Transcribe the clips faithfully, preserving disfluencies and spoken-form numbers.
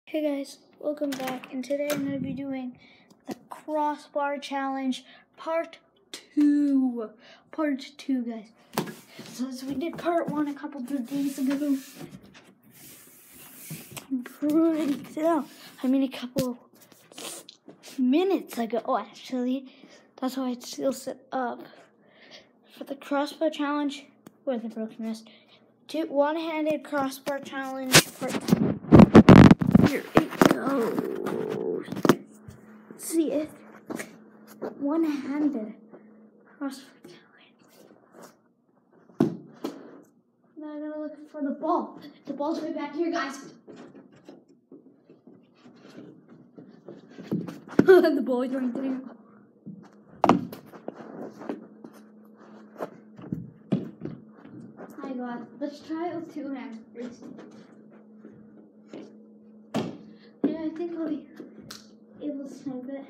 Hey guys, welcome back, and today I'm going to be doing the Crossbar Challenge Part two. Part two, guys. So as we did Part one a couple of days ago. I'm pretty, no, I mean a couple minutes ago, oh, actually. That's why it's still set up. For the Crossbar Challenge, or the broken wrist, two one-handed Crossbar Challenge Part two. Here it goes. See it? One-handed crossbar challenge. Now I'm gonna look for the ball. The ball's right back here, guys. The ball is going through. My God, let's try it with two hands first. I think I'll be able to snipe it.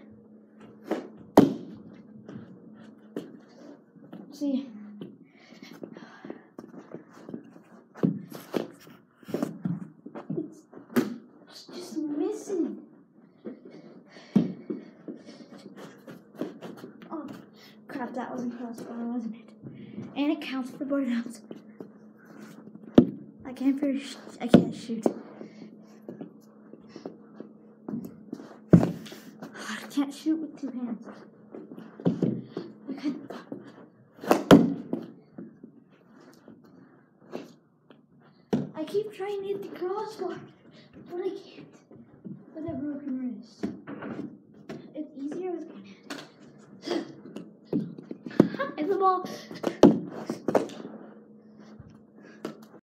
See. It's just missing. Oh, crap, that wasn't crossbar, wasn't it? And it counts for board outs. I can't finish. I can't shoot. I can't shoot with two hands. Okay. I keep trying to hit the crossbar, but I can't with a broken wrist. It's easier with one hand. And the ball